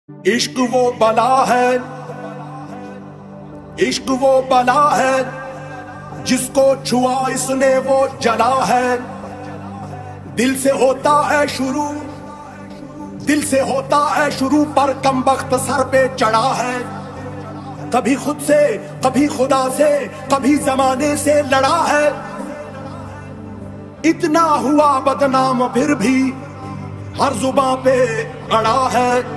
इश्क वो बला है, इश्क वो बला है, जिसको छुआ इसने वो जला है। दिल से होता है शुरू, दिल से होता है शुरू, पर कमबख्त सर पे चढ़ा है। कभी खुद से, कभी खुदा से, कभी जमाने से लड़ा है। इतना हुआ बदनाम फिर भी हर जुबां पे अड़ा है।